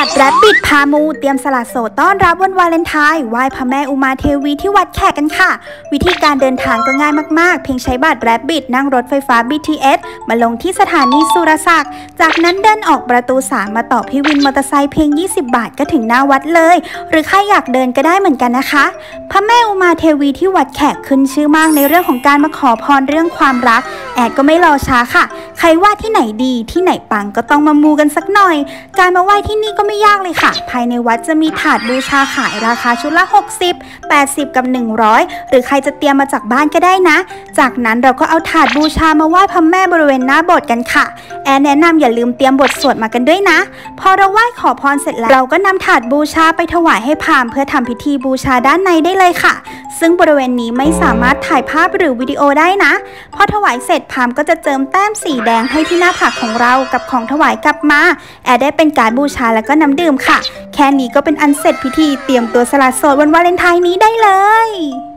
ดแรปปิดพามูเตรียมสละโสดต้อนรับวันวาเลนไทน์ไหว้พระแม่อุมาเทวีที่วัดแขกกันค่ะวิธีการเดินทางก็ง่ายมากๆเพียงใช้บัตรแรปปิดนั่งรถไฟฟ้า BTS มาลงที่สถานีสุรศักดิ์จากนั้นเดินออกประตู 3มาต่อพี่วินมอเตอร์ไซค์เพียง20 บาทก็ถึงหน้าวัดเลยหรือใครอยากเดินก็ได้เหมือนกันนะคะพระแม่อุมาเทวีที่วัดแขกขึ้นชื่อมากในเรื่องของการมาขอพรเรื่องความรักแอดก็ไม่รอช้าค่ะใครว่าที่ไหนดีที่ไหนปังก็ต้องมามูกันสักหน่อยการมาไหว้ที่นี่ก็ไม่ยากเลยค่ะภายในวัดจะมีถาดบูชาขายราคาชุดละ60 80กับ100หรือใครจะเตรียมมาจากบ้านก็ได้นะจากนั้นเราก็เอาถาดบูชามาไหว้พระแม่บริเวณหน้าโบสถ์กันค่ะแอนแนะนำอย่าลืมเตรียมบทสวดมากันด้วยนะพอเราไหว้ขอพรเสร็จแล้วเราก็นำถาดบูชาไปถวายให้พราหมณ์เพื่อทำพิธีบูชาด้านในได้เลยค่ะซึ่งบริเวณนี้ไม่สามารถถ่ายภาพหรือวิดีโอได้นะพอถวายเสร็จพราหมณ์ก็จะเจิมแต้มสีแดงให้ที่หน้าผากของเรากับของถวายกลับมาแอดได้เป็นการบูชาแล้วก็น้ำดื่มค่ะแค่นี้ก็เป็นอันเสร็จพิธีเตรียมตัวสละโสดวันวาเลนไทน์นี้ได้เลย